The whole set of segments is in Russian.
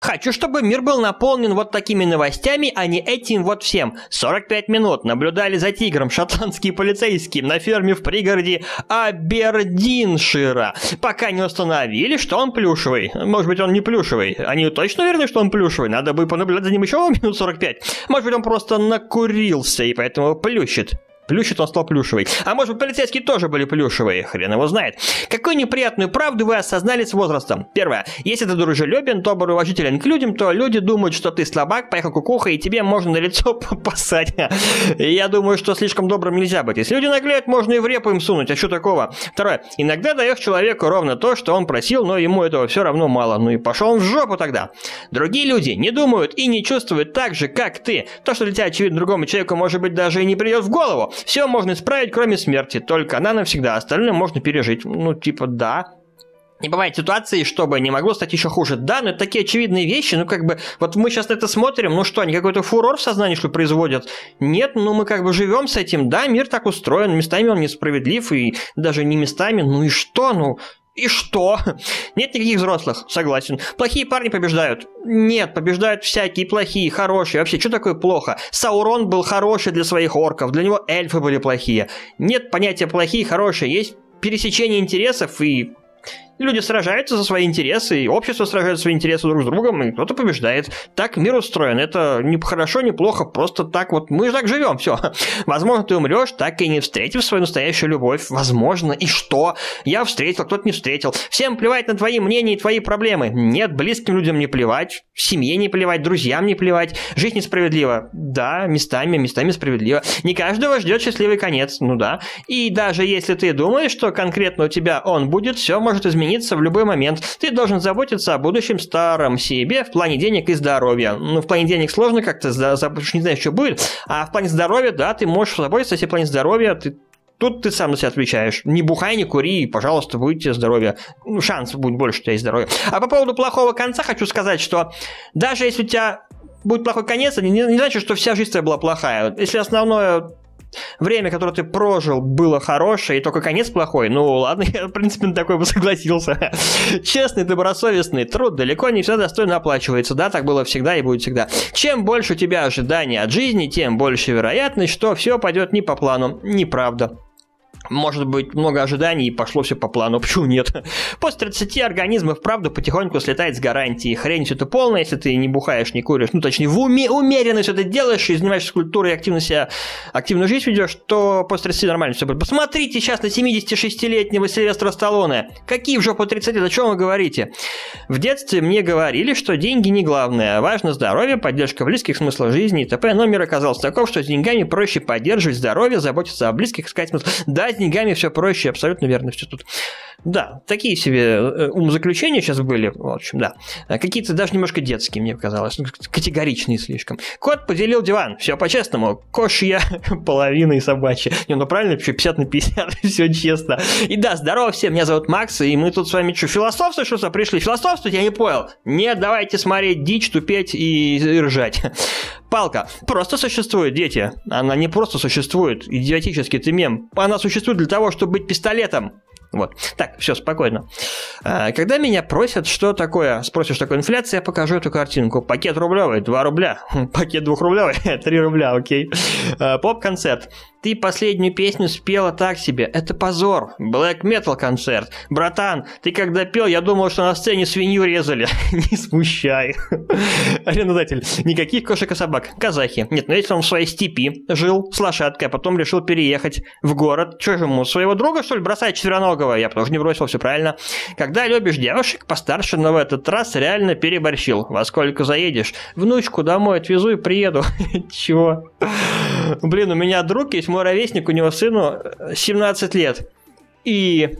Хочу, чтобы мир был наполнен вот такими новостями, а не этим вот всем. 45 минут наблюдали за тигром шотландские полицейские на ферме в пригороде Абердиншира, пока не установили, что он плюшевый. Может быть, он не плюшевый. Они точно уверены, что он плюшевый? Надо бы понаблюдать за ним еще минут 45. Может быть, он просто накурился и поэтому плющит. Плющит, он стал плюшевый. А может быть, полицейские тоже были плюшевые, хрен его знает. Какую неприятную правду вы осознали с возрастом? Первое. Если ты дружелюбен, добр и уважителен к людям, то люди думают, что ты слабак, поехал кукуха, и тебе можно на лицо попасать. Я думаю, что слишком добрым нельзя быть. Если люди наглеют, можно и в репу им сунуть. А что такого? Второе. Иногда даешь человеку ровно то, что он просил, но ему этого все равно мало. Ну и пошел он в жопу тогда. Другие люди не думают и не чувствуют так же, как ты. То, что для тебя очевидно другому человеку, может быть, даже и не придет в голову. Все можно исправить, кроме смерти, только она навсегда, остальное можно пережить. Ну, типа, да. Не бывает ситуации, чтобы не могло стать еще хуже. Да, но это такие очевидные вещи, ну, как бы, вот мы сейчас на это смотрим, ну что, они какой-то фурор в сознании, что производят? Нет, ну, мы как бы живем с этим, да, мир так устроен, местами он несправедлив, и даже не местами, ну и что, ну... И что? Нет никаких взрослых, согласен. Плохие парни побеждают. Нет, побеждают всякие плохие, хорошие. Вообще, что такое плохо? Саурон был хороший для своих орков, для него эльфы были плохие. Нет понятия плохие, хорошие. Есть пересечение интересов, и люди сражаются за свои интересы, и общество сражается за свои интересы друг с другом, и кто-то побеждает. Так мир устроен. Это не хорошо, не плохо, просто так вот. Мы же так живем, все. Возможно, ты умрешь, так и не встретив свою настоящую любовь. Возможно. И что? Я встретил, кто-то не встретил. Всем плевать на твои мнения и твои проблемы. Нет, близким людям не плевать, семье не плевать, друзьям не плевать. Жизнь несправедлива. Да, местами справедлива. Не каждого ждет счастливый конец. Ну да. И даже если ты думаешь, что конкретно у тебя он будет, все может измениться в любой момент. Ты должен заботиться о будущем старом себе в плане денег и здоровья. Ну, в плане денег сложно как-то, не знаешь, что будет. А в плане здоровья, да, ты можешь заботиться, если в плане здоровья тут ты сам на себя отвечаешь. Не бухай, не кури, и, пожалуйста, будете здоровья. Ну, шанс будет больше, у тебя есть здоровье. А по поводу плохого конца хочу сказать, что даже если у тебя будет плохой конец, не значит, что вся жизнь твоя была плохая. Если основное время, которое ты прожил, было хорошее, и только конец плохой, ну ладно, я, в принципе, на такой бы согласился. Честный, добросовестный труд далеко не всегда достойно оплачивается, да, так было всегда и будет всегда. Чем больше у тебя ожиданий от жизни, тем больше вероятность, что все пойдет не по плану. Неправда. Может быть, много ожиданий и пошло все по плану. Почему нет? После 30 организм и вправду потихоньку слетает с гарантии. Хрень все это полная, если ты не бухаешь, не куришь, ну, точнее, умеренно все это делаешь и занимаешься культурой и активную жизнь ведешь, то после 30 нормально все будет. Посмотрите сейчас на 76-летнего Сильвестра Сталлоне. Какие в жопу 30 лет? О чем вы говорите? В детстве мне говорили, что деньги не главное. Важно здоровье, поддержка близких, смысла жизни и т.п. Но мир оказался таков, что с деньгами проще поддерживать здоровье, заботиться о близких, искать смысл. Да, с деньгами все проще, абсолютно верно все тут. Да, такие себе умозаключения сейчас были, в общем, да. Какие-то даже немножко детские, мне показалось, категоричные слишком. Кот поделил диван, все по-честному. Кошья половина и собачья. Не, ну правильно, 50 на 50, все честно. И да, здорово всем, меня зовут Макс, и мы тут с вами что, философствовать, что пришли? Философствовать? Я не понял. Нет, давайте смотреть дичь, тупеть и ржать. Палка просто существует, дети. Она не просто существует, идиотический ты мем. Она существует для того, чтобы быть пистолетом. Вот. Так, все, спокойно. Когда меня просят, что такое, спросишь, что такое инфляция, я покажу эту картинку. Пакет рублевый, 2 рубля. Пакет 2-рублевый, 3 рубля, окей. Поп-концерт. Ты последнюю песню спела так себе. Это позор. Black Metal концерт. Братан, ты когда пел, я думал, что на сцене свинью резали. Не смущай. Арендодатель. Никаких кошек и собак. Казахи. Нет, но если он в своей степи жил с лошадкой, а потом решил переехать в город, что же ему, своего друга, что ли, бросать четвероногого? Я тоже не бросил, все правильно. Когда любишь девушек постарше, но в этот раз реально переборщил. Во сколько заедешь? Внучку домой отвезу и приеду. Чего? Блин, у меня друг есть, мой ровесник, у него сыну 17 лет. И,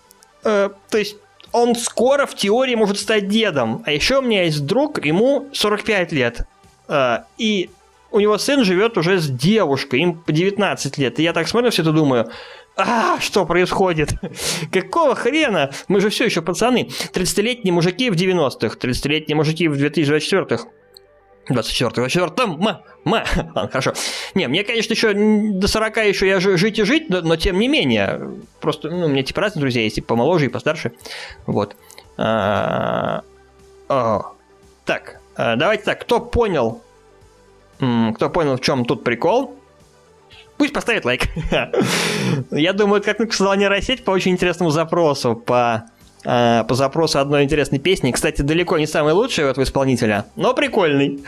то есть, он скоро в теории может стать дедом. А еще у меня есть друг, ему 45 лет. И у него сын живет уже с девушкой, им по 19 лет. И я так смотрю все это думаю... что происходит? Какого хрена? Мы же все еще пацаны. 30-летние мужики в 90-х, 30-летние мужики в 2024-х. 24-м, ладно, хорошо. Не, мне, конечно, еще до 40 еще я жить и жить, но тем не менее. Просто, у меня типа разные друзья есть, типа помоложе и постарше. Вот. Так, давайте так, кто понял, в чем тут прикол, пусть поставит лайк. Я думаю, как сказала нейросеть по очень интересному запросу, по запросу одной интересной песни. Кстати, далеко не самый лучший у этого исполнителя, но прикольный.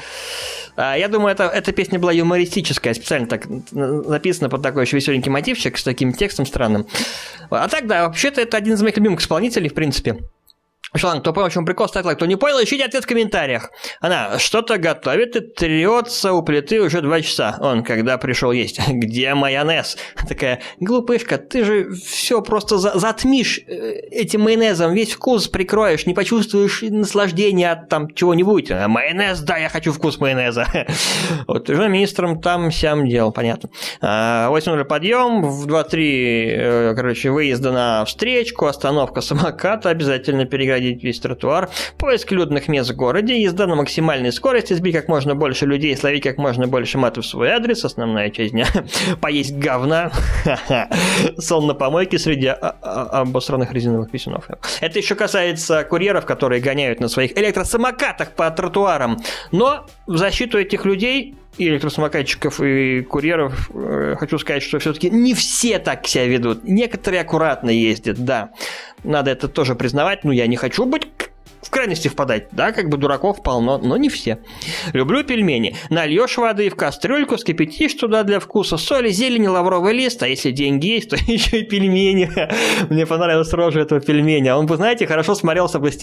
Я думаю, эта песня была юмористическая, специально так написана под такой еще веселенький мотивчик с таким текстом странным. А так, да, вообще-то это один из моих любимых исполнителей, в принципе. Ладно, кто понял, в чем прикол, ставь лайк. Кто не понял, ищите ответ в комментариях. Она что-то готовит и трется у плиты уже 2 часа. Он когда пришел есть. Где майонез? Такая, глупышка, ты же все просто затмишь этим майонезом, весь вкус прикроешь, не почувствуешь наслаждения от там чего-нибудь. Майонез, да, я хочу вкус майонеза. Вот, уже министром там-сям дел, понятно. 8:00 подъем, в 2:03, короче, выезда на встречку, остановка самоката, обязательно переградить весь тротуар, поиск людных мест в городе, езда на максимальной скорости, сбить как можно больше людей, словить как можно больше матов в свой адрес, основная часть дня, поесть говна, сон на помойке среди обосранных резиновых писюнов. Это еще касается курьеров, которые гоняют на своих электросамокатах по тротуарам, но в защиту этих людей и электросамокатчиков, и курьеров, хочу сказать, что все-таки не все так себя ведут. Некоторые аккуратно ездят, да. Надо это тоже признавать. Ну, я не хочу быть в крайности впадать, да, как бы дураков полно, но не все. Люблю пельмени. Нальешь воды в кастрюльку, вскипятишь туда для вкуса соли, зелени, лавровый лист, а если деньги есть, то еще и пельмени. Мне понравилась рожа этого пельменя. Он бы, знаете, хорошо смотрелся бы с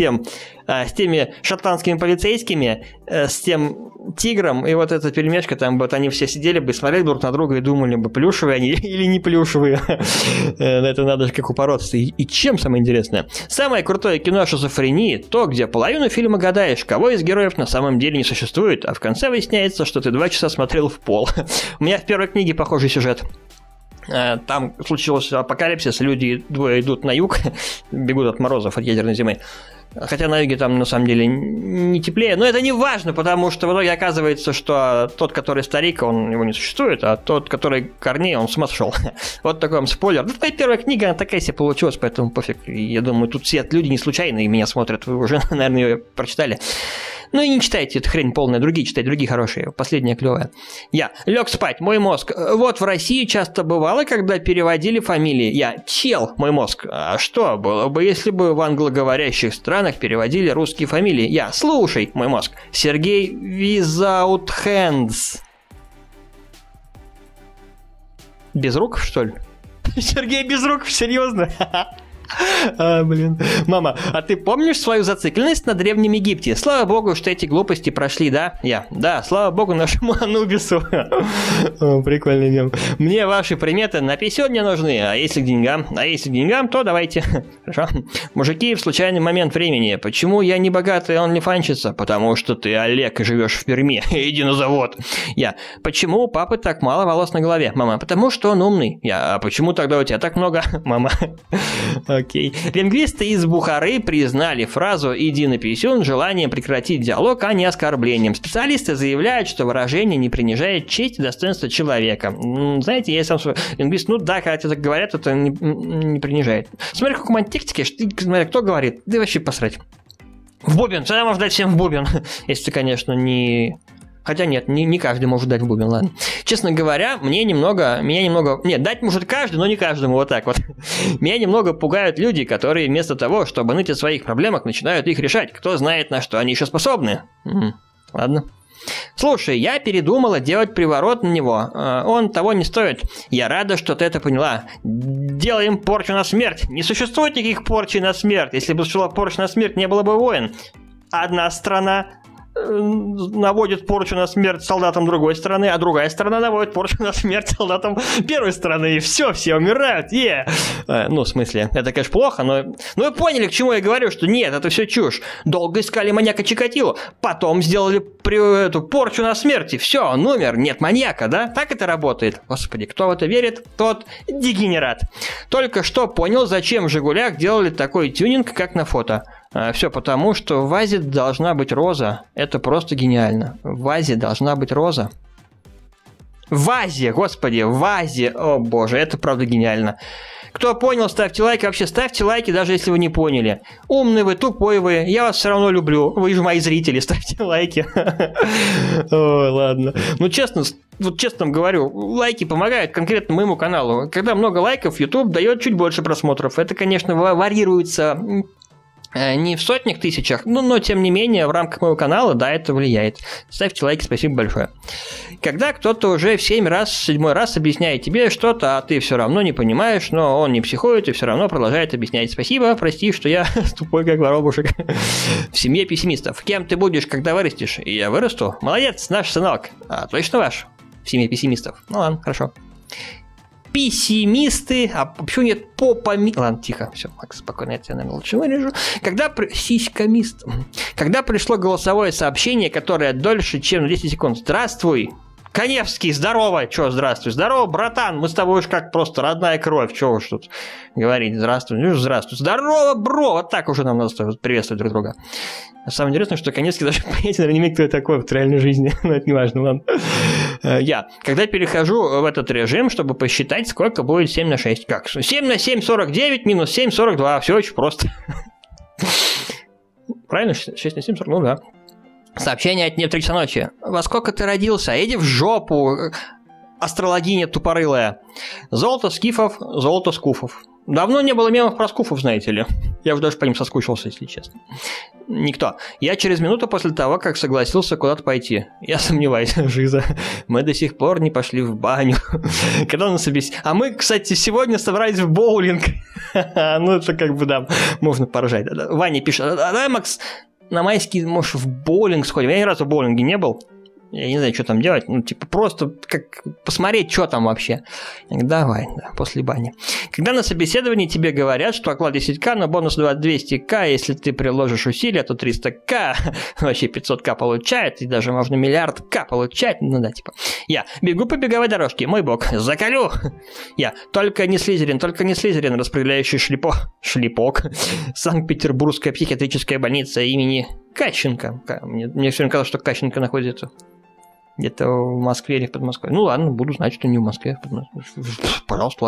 теми шотландскими полицейскими, с тем тигром, и вот эта пельмешка, там вот они все сидели бы, смотрели друг на друга и думали бы, плюшевые они или не плюшевые. Это надо же как упороться. И чем самое интересное? Самое крутое кино о шизофрении, то, где половину фильма гадаешь, кого из героев на самом деле не существует, а в конце выясняется, что ты 2 часа смотрел в пол. У меня в первой книге похожий сюжет. Там случился апокалипсис, люди двое идут на юг, бегут от морозов, от ядерной зимы. Хотя на юге там на самом деле не теплее, но это не важно, потому что в итоге оказывается, что тот, который старик, его не существует, а тот, который корней, он с ума сошел. Вот такой вам спойлер. Да, твоя первая книга, она такая себе получилась, поэтому пофиг. Я думаю, тут все люди не случайные меня смотрят, вы уже, наверное, ее прочитали. Ну и не читайте эту хрень полная, другие читайте, другие хорошие. Последняя клевая. Я лег спать, мой мозг. Вот в России часто бывало, когда переводили фамилии. Я чел, мой мозг. А что было бы, если бы в англоговорящих странах переводили русские фамилии? Я слушай, мой мозг. Сергей Without Hands. Без рук, что ли? Сергей без рук, серьезно? Блин. Мама, а ты помнишь свою зацикленность на Древнем Египте? Слава богу, что эти глупости прошли, да? Да, слава богу нашему Анубису. Прикольный мем. Мне ваши приметы на писён не нужны, а если к деньгам, то давайте. Хорошо. Мужики в случайный момент времени. Почему я не богатый онлифанщица? Потому что ты Олег и живешь в Перми. Иди на завод. Я. Почему у папы так мало волос на голове? Мама. Потому что он умный. Я. А почему тогда у тебя так много? Мама. Окей. Лингвисты из Бухары признали фразу «иди на писюн» желанием прекратить диалог, а не оскорблением. Специалисты заявляют, что выражение не принижает честь и достоинство человека. Знаете, я сам лингвист, ну да, когда тебе так говорят, это не принижает. Смотри, в каком текстике, смотри, кто говорит, да вообще посрать. В бубен, всегда можно дать всем в бубен, если, конечно, не... Хотя нет, не каждый может дать в бубен, ладно. Честно говоря, меня немного... Нет, дать может каждый, но не каждому, вот так вот. Меня немного пугают люди, которые вместо того, чтобы ныть о своих проблемах, начинают их решать. Кто знает, на что они еще способны. Ладно. Слушай, я передумала делать приворот на него. Он того не стоит. Я рада, что ты это поняла. Делаем порчу на смерть. Не существует никаких порчи на смерть. Если бы существовала порча на смерть, не было бы войн. Одна страна наводит порчу на смерть солдатам другой страны, а другая страна наводит порчу на смерть солдатам первой страны, и все умирают, Ну, в смысле, это, конечно, плохо, но вы поняли, к чему я говорю, что нет, это все чушь. Долго искали маньяка Чикатило, потом сделали эту порчу на смерть, и все, он умер, нет маньяка, да? Так это работает. Господи, кто в это верит, тот дегенерат. Только что понял, зачем в «Жигулях» делали такой тюнинг, как на фото. Все потому, что в вазе должна быть роза. Это просто гениально. В вазе должна быть роза. В вазе, господи, в вазе. О боже, это правда гениально. Кто понял, ставьте лайки. Вообще, ставьте лайки, даже если вы не поняли. Умный вы, тупой вы. Я вас все равно люблю. Вы же мои зрители, ставьте лайки. Ой, ладно. Ну, честно, вот честно говорю, лайки помогают конкретно моему каналу. Когда много лайков, YouTube дает чуть больше просмотров. Это, конечно, варьируется не в сотнях тысячах, но тем не менее в рамках моего канала, да, это влияет. Ставьте лайки, спасибо большое. Когда кто-то уже в 7-й раз объясняет тебе что-то, а ты все равно не понимаешь, но он не психует и все равно продолжает объяснять. Спасибо, прости, что я тупой как воробушек. В семье пессимистов. Кем ты будешь, когда вырастешь? Я вырасту. Молодец, наш сынок. А точно ваш? В семье пессимистов. Ну ладно, хорошо. Пессимисты, а почему нет Ладно, тихо, все, Макс, спокойно, я тебя, наверное, лучше вырежу. Сиськамист. Когда пришло голосовое сообщение, которое дольше, чем 10 секунд. Здравствуй, Коневский, здорово. Чё, здравствуй? Здорово, братан, мы с тобой уж как просто родная кровь. Чё уж тут говорить? Здравствуй. Ну, здравствуй. Здорово, бро. Вот так уже нам надо приветствовать друг друга. Самое интересное, что Коневский даже понятия, наверное, не имеет, кто я такой в реальной жизни. Но это не важно, ладно. Я. Когда перехожу в этот режим, чтобы посчитать, сколько будет 7 на 6. Как? 7 на 7, 49, минус 7, 42. Все очень просто. Правильно? 6 на 7, 40? Ну да. Сообщение от нее в 3 часа ночи. Во сколько ты родился? Иди в жопу, астрологиня тупорылая. Золото скифов, золото скуфов. Давно не было мемов про скуфов, знаете ли. Я уже даже по ним соскучился, если честно. Никто. Я через минуту после того, как согласился куда-то пойти. Я сомневаюсь, Жиза. Мы до сих пор не пошли в баню. Когда у нас А мы, кстати, сегодня собрались в боулинг. Ну, это как бы, да, можно поржать. Ваня пишет. Давай, Макс, на майские, может, в боулинг сходим. Я ни разу в боулинге не был. Я не знаю, что там делать. Ну, типа, просто как посмотреть, что там вообще. Давай, да, после бани. Когда на собеседовании тебе говорят, что оклад 10к, но бонус 200к, если ты приложишь усилия, то 300к, вообще 500к получает, и даже можно миллиард к получать. Ну да, типа. Я бегу по беговой дорожке, мой бог, заколю. Я только не Слизерин, распределяющий шлепок. Санкт-Петербургская психиатрическая больница имени Кащенко. Мне все время казалось, что Кащенко находится где-то в Москве или в Подмосковье. Ну ладно, буду знать, что не в Москве. Пожалуйста,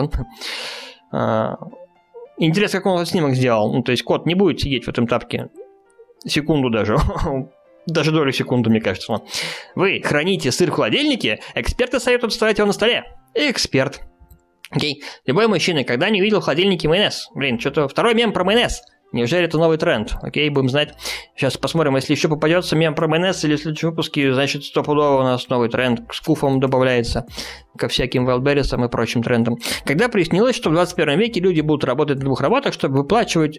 ладно. Интересно, как он снимок сделал. Ну, то есть кот не будет сидеть в этом тапке секунду даже. Даже долю секунды, мне кажется. Вы храните сыр в холодильнике? Эксперты советуют оставлять его на столе. Эксперт. Окей. Любой мужчина, когда не видел в холодильнике майонез. Блин, что-то второй мем про майонез. Неужели это новый тренд? Окей, будем знать. Сейчас посмотрим, если еще попадется мем про майонез или в следующем выпуске, значит, стопудово у нас новый тренд к скуфам добавляется, ко всяким wildberries'ам и прочим трендам. Когда приснилось, что в 21 веке люди будут работать на 2 работах, чтобы выплачивать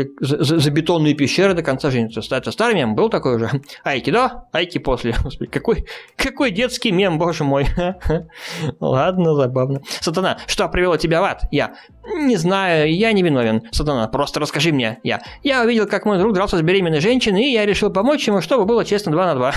за бетонные пещеры до конца жизни. Это старый мем, был такой уже? Айки до, айки после. Господи, какой детский мем, боже мой. Ладно, забавно. Сатана, что привело тебя в ад? Я. Не знаю, я не виновен. Сатана, просто расскажи мне. Я увидел, как мой друг дрался с беременной женщиной, и я решил помочь ему, чтобы было честно 2 на 2.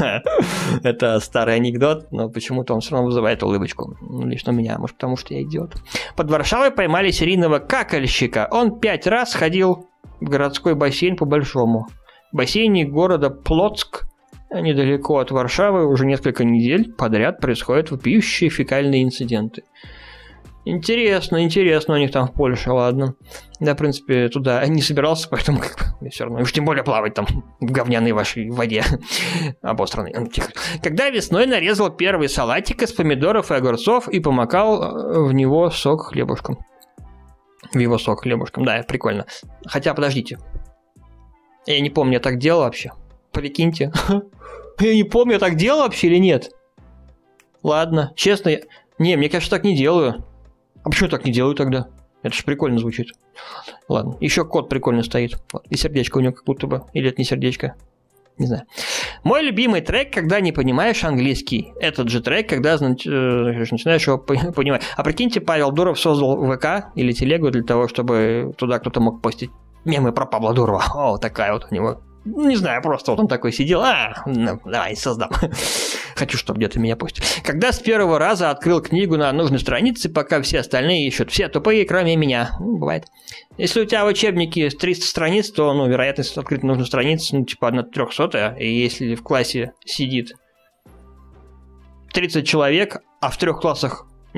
Это старый анекдот, но почему-то он все равно вызывает улыбочку. Лично у меня, может, потому что я идиот. Под Варшавой поймали серийного какальщика. Он 5 раз ходил в городской бассейн по-большому. В бассейне города Плотск, недалеко от Варшавы, уже несколько недель подряд происходят вопиющие фекальные инциденты. Интересно у них там в Польше, ладно. Да, в принципе, туда не собирался, поэтому как бы все равно. Уж тем более плавать там в говняной вашей воде обосранной. Когда весной нарезал первый салатик из помидоров и огурцов и помакал в него сок хлебушком. В его сок хлебушком, да, прикольно. Хотя, подождите. Я не помню, я так делал вообще. Прикиньте. Я не помню, я так делал вообще или нет. Ладно, честно, не, мне кажется, так не делаю. А почему так не делаю тогда? Это же прикольно звучит. Ладно, еще кот прикольно стоит. И сердечко у него как будто бы. Или это не сердечко? Не знаю. Мой любимый трек, когда не понимаешь английский. Этот же трек, когда начинаешь его понимать. А прикиньте, Павел Дуров создал ВК или телегу для того, чтобы туда кто-то мог постить мемы про Павла Дурова. О, такая вот у него. Не знаю, просто вот он такой сидел. Давай, создам. Хочу, чтобы где-то меня пустили. Когда с первого раза открыл книгу на нужной странице, пока все остальные ищут. Все тупые, кроме меня. Бывает. Если у тебя в учебнике 300 страниц, то, вероятность открыть нужную страницу, типа 1/300. И если в классе сидит 30 человек, а в 3 классах... Нет,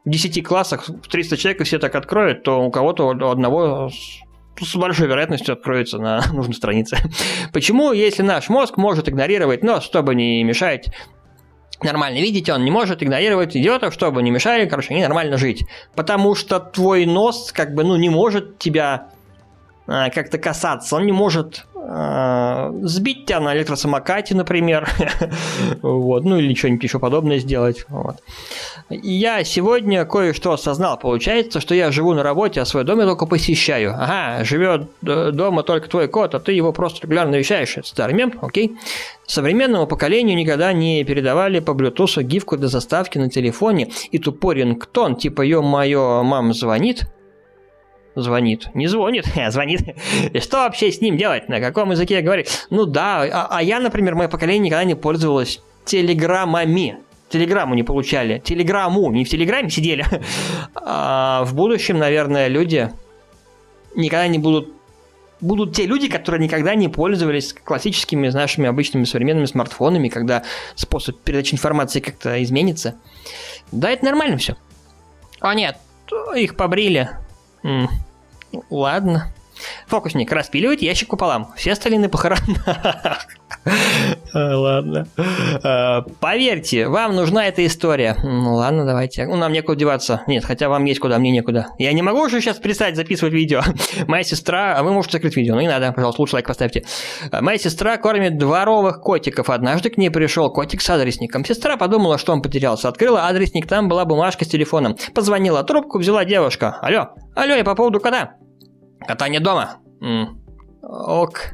10 классах 300 человек, и все так откроют, то у кого-то у одного с большой вероятностью откроется на нужной странице. Почему, если наш мозг может игнорировать нос, чтобы не мешать нормально видеть, он не может игнорировать идиотов, чтобы не мешали, короче, нормально жить? Потому что твой нос как бы, не может тебя как-то касаться, он не может сбить тебя на электросамокате, например, вот, или что-нибудь еще подобное сделать. Вот. Я сегодня кое-что осознал. Получается, что я живу на работе, а свой дом я только посещаю. Ага, живет дома только твой кот, а ты его просто регулярно навещаешь. Это старый мем, окей. Современному поколению никогда не передавали по Bluetooth гифку до заставки на телефоне и тупой рингтон, типа «Ё-моё, мама звонит». Звонит. Не звонит, а звонит. И что вообще с ним делать? На каком языке говорить? Ну да, а я, например, мое поколение никогда не пользовалось телеграммами. Телеграмму не получали. Телеграмму. Не в телеграме сидели. А в будущем, наверное, люди никогда не будут... Будут те люди, которые никогда не пользовались классическими нашими обычными современными смартфонами, когда способ передачи информации как-то изменится. Да, это нормально все. О нет, их побрили. Ладно. Фокусник, распиливать ящик пополам. Все остальные на похоронах. Ладно. Поверьте, вам нужна эта история. Ладно, давайте. Нам некуда деваться. Нет, хотя вам есть куда, мне некуда. Я не могу уже сейчас перестать записывать видео. Моя сестра... А вы можете закрыть видео. Не надо, пожалуйста, лучше лайк поставьте. Моя сестра кормит дворовых котиков. Однажды к ней пришел котик с адресником. Сестра подумала, что он потерялся. Открыла адресник, там была бумажка с телефоном. Позвонила, трубку взяла девушка. Алло, я по поводу кота. Кота нет дома. Ок.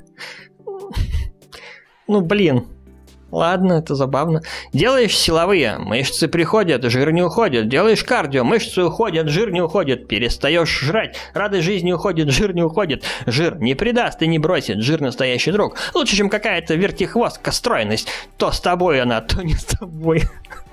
Блин. Ладно, это забавно. Делаешь силовые, мышцы приходят, жир не уходит. Делаешь кардио, мышцы уходят, жир не уходит. Перестаешь жрать, радость жизни уходит, жир не уходит. Жир не предаст и не бросит, жир настоящий друг. Лучше, чем какая-то вертихвостка стройность. То с тобой она, то не с тобой.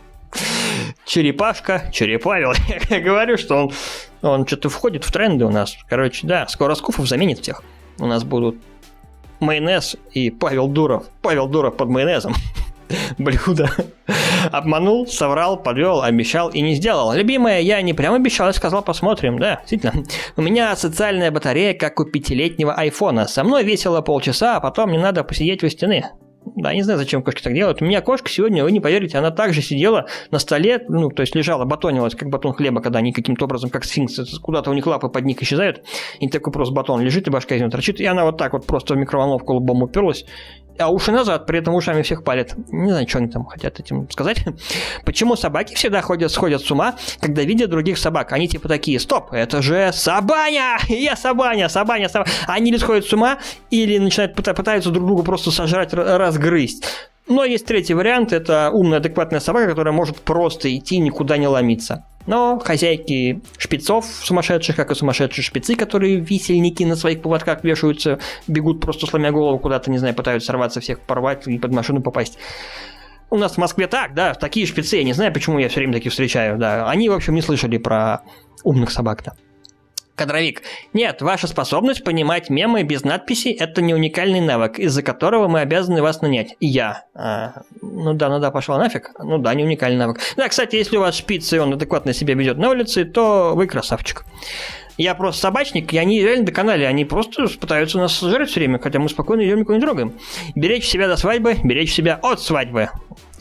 Черепашка, Черепавел. Я говорю, что он что-то входит в тренды у нас. Короче, да, скоро Скуфов заменит всех. У нас будут майонез и Павел Дуров. Павел Дуров под майонезом. Блюдо. Обманул, соврал, подвел, обещал и не сделал. Любимая, я не прям обещал, я сказал, посмотрим. Да, действительно. У меня социальная батарея, как у 5-летнего айфона. Со мной весело полчаса, а потом мне надо посидеть у стены. Да, не знаю, зачем кошки так делают. У меня кошка сегодня, вы не поверите, она также сидела на столе, то есть лежала, батонилась, как батон хлеба, когда они каким-то образом, как сфинксы, куда-то у них лапы под них исчезают, и такой просто батон лежит, и башка из него торчит, и она вот так вот просто в микроволновку лбом уперлась, а уши назад, при этом ушами всех палят. Не знаю, что они там хотят этим сказать. Почему собаки всегда сходят с ума, когда видят других собак? Они типа такие: стоп, это же Сабаня! Я Сабаня! Они или сходят с ума, или начинают пытаются друг друга просто сожрать, разгрызть. Но есть третий вариант, это умная, адекватная собака, которая может просто идти, никуда не ломиться. Но хозяйки шпицов сумасшедших, как и сумасшедшие шпицы, которые висельники на своих поводках вешаются, бегут просто сломя голову куда-то, не знаю, пытаются сорваться, всех порвать и под машину попасть. У нас в Москве так, да, такие шпицы, я не знаю, почему я все время таких встречаю, да. Они, в общем, не слышали про умных собак-то. Кадровик. Нет, ваша способность понимать мемы без надписей – это не уникальный навык, из-за которого мы обязаны вас нанять. Я. Ну да, пошла нафиг. Ну да, не уникальный навык. Да, кстати, если у вас шпиц, и он адекватно себя ведет на улице, то вы красавчик. Я просто собачник, и они реально доконали, они просто пытаются нас сожрать все время, хотя мы спокойно идем, никого не трогаем. Беречь себя до свадьбы, беречь себя от свадьбы.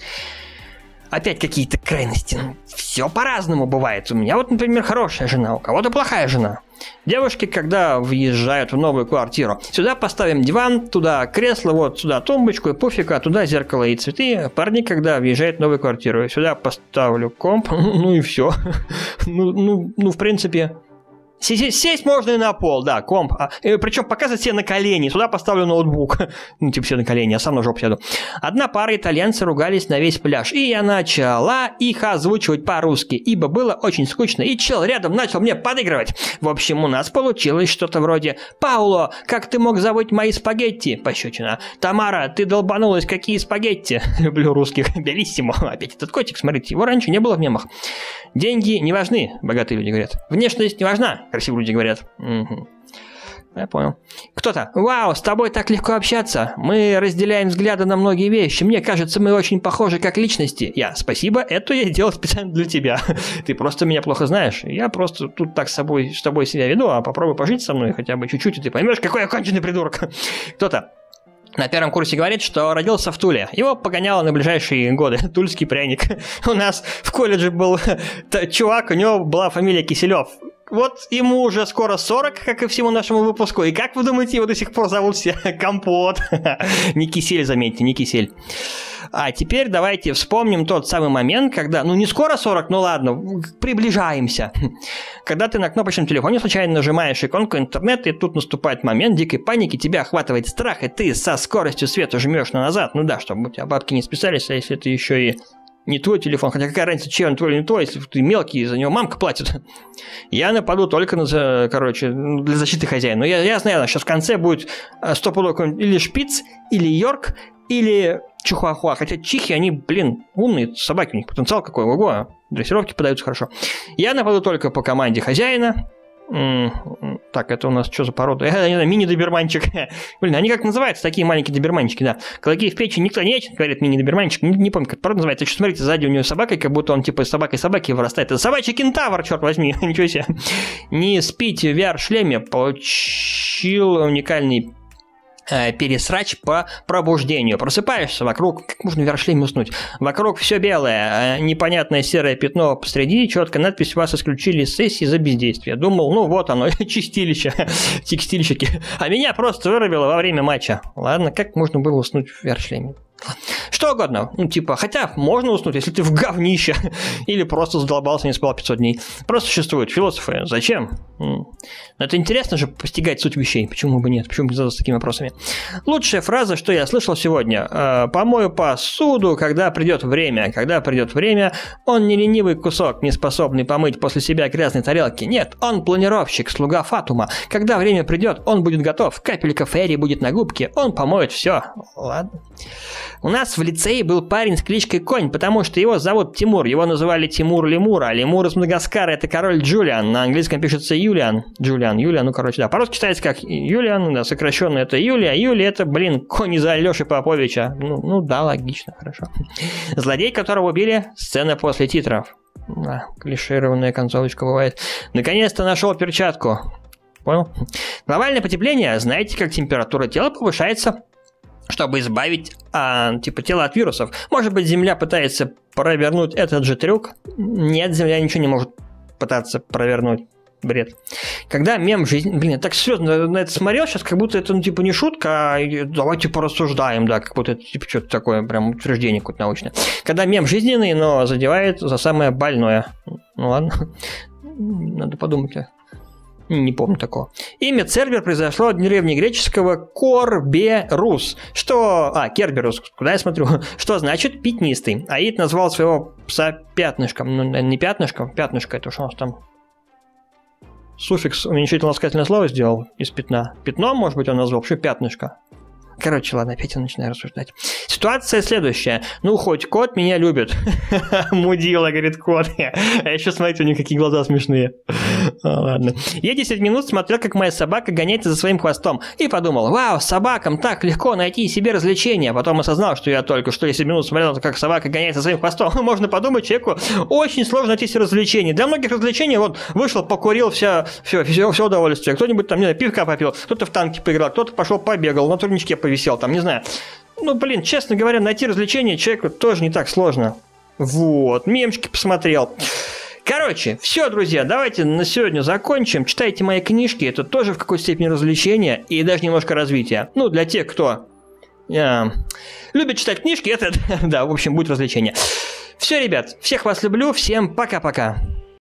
Опять какие-то крайности. Все по-разному бывает. У меня вот, например, хорошая жена, у кого-то плохая жена. Девушки, когда въезжают в новую квартиру, сюда поставим диван, туда кресло, вот сюда тумбочку и пуфик, а туда зеркало и цветы. Парни, когда въезжают в новую квартиру, сюда поставлю комп, ну и все. Ну, в принципе... Сесть можно и на пол, да, комп. Причем показывать себе на колени. Сюда поставлю ноутбук. Ну, типа себе на колени, я сам на жопу сяду. Одна пара итальянцев ругались на весь пляж. И я начала их озвучивать по-русски, ибо было очень скучно. И чел рядом начал мне подыгрывать. В общем, у нас получилось что-то вроде: «Пауло, как ты мог забыть мои спагетти?» Пощечина. «Тамара, ты долбанулась, какие спагетти?» Люблю русских. Белиссимо. Опять этот котик, смотрите, его раньше не было в мемах. Деньги не важны, богатые люди говорят. Внешность не важна, красивые люди говорят. Угу. Я понял. Кто-то. Вау, с тобой так легко общаться. Мы разделяем взгляды на многие вещи. Мне кажется, мы очень похожи как личности. Я. Спасибо, это я делал специально для тебя. Ты просто меня плохо знаешь. Я просто тут так с тобой себя веду, а попробуй пожить со мной хотя бы чуть-чуть, и ты поймешь, какой я конченый придурок. Кто-то. На первом курсе говорит, что родился в Туле. Его погоняло на ближайшие годы. Тульский пряник. У нас в колледже был чувак, у него была фамилия Киселев. Вот ему уже скоро 40, как и всему нашему выпуску. И как вы думаете, его до сих пор зовут все Компот? Не Кисель, заметьте, не Кисель. А теперь давайте вспомним тот самый момент, когда, ну не скоро 40, ну ладно, приближаемся. Когда ты на кнопочном телефоне случайно нажимаешь иконку интернета, и тут наступает момент дикой паники, тебя охватывает страх, и ты со скоростью света жмешь на назад. Ну да, чтобы у тебя бабки не списались, а если это еще и не твой телефон, хотя какая разница, чей он твой или не твой, если ты мелкий, за него мамка платит. Я нападу только для защиты хозяина. Но я знаю, сейчас в конце будет стопудово или шпиц, или йорк, или чихуахуа. Хотя чихи, они, блин, умные собаки, у них потенциал какой, ого, дрессировки подаются хорошо. Я нападу только по команде хозяина. Так, это у нас что за порода? Я не знаю, мини-доберманчик. Блин, они как называются, такие маленькие доберманчики, да. Клыки в печень никто не ечет, говорит мини-доберманчик. Не помню, как порода называется. Еще смотрите, сзади у него собака, как будто он типа собакой вырастает. Это собачий кентавр, черт возьми, ничего себе. Не спите в VR-шлеме, получил уникальный пересрач по пробуждению. Просыпаешься, вокруг, как можно в VR-шлеме уснуть? Вокруг все белое, непонятное серое пятно посреди, четко надпись: вас исключили из сессии за бездействие. Думал, ну вот оно, чистилище, текстильщики. А меня просто вырубило во время матча. Ладно, как можно было уснуть в VR-шлеме? Что угодно, ну типа, хотя можно уснуть, если ты в говнище, или просто задолбался, не спал 500 дней. Просто существуют философы. Зачем? Это интересно же постигать суть вещей. Почему бы нет? Почему бы не задаться такими вопросами? Лучшая фраза, что я слышал сегодня: помою посуду, когда придет время. Когда придет время, он не ленивый кусок, не способный помыть после себя грязной тарелки. Нет, он планировщик, слуга Фатума. Когда время придет, он будет готов. Капелька фейри будет на губке, он помоет все. Ладно. У нас в лицее был парень с кличкой Конь, потому что его зовут Тимур. Его называли Тимур Лемур, а Лемур из Мадагаскара — это король Джулиан. На английском пишется Юлиан. Юлиан, ну короче, да. По-русски читается как Юлиан, да, сокращенно это Юлия. Юлия — это, блин, конь из Алёши Поповича. Ну да, логично, хорошо. Злодей, которого убили, сцена после титров. Да, клишированная концовочка бывает. Наконец-то нашел перчатку. Понял? Глобальное потепление, знаете, как температура тела повышается, чтобы избавить тело от вирусов. Может быть, Земля пытается провернуть этот же трюк? Нет, Земля ничего не может пытаться провернуть. Бред. Когда мем жизни... Блин, я так серьезно на это смотрел сейчас, как будто это, не шутка, а давайте порассуждаем, да, как будто это, что-то такое, прям утверждение какое-то научное. Когда мем жизненный, но задевает за самое больное. Ну ладно, надо подумать. Не помню такого. Имя Цербер произошло от древнегреческого Корберус. Керберус, куда я смотрю? Что значит пятнистый. Аид назвал своего пса Пятнышком. Ну, не Пятнышком, Пятнышко, это уж у нас там суффикс уменьшительно-ласкательное слово сделал из пятна. Пятно, может быть, он назвал, вообще Пятнышко. Короче, ладно, опять я начинаю рассуждать. Ситуация следующая. Ну, хоть кот меня любит. Мудила, говорит кот. А еще, смотрите, у них какие глаза смешные. Ладно. Я 10 минут смотрел, как моя собака гоняется за своим хвостом. И подумал: вау, собакам так легко найти себе развлечения. Потом осознал, что я только что 10 минут смотрел, как собака гоняется за своим хвостом. Можно подумать, человеку очень сложно найти себе развлечения. Для многих развлечений, вот, вышел, покурил, все удовольствие. Кто-нибудь там, не знаю, пивка попил, кто-то в танки поиграл, кто-то пошел побегал, на турничке повисел, там, не знаю. Ну, блин, честно говоря, найти развлечения человеку тоже не так сложно. Вот, мемчики посмотрел. Короче, все, друзья, давайте на сегодня закончим. Читайте мои книжки, это тоже в какой-то степени развлечение и даже немножко развития. Ну, для тех, кто любит читать книжки, это, да, в общем, будет развлечение. Все, ребят, всех вас люблю, всем пока-пока.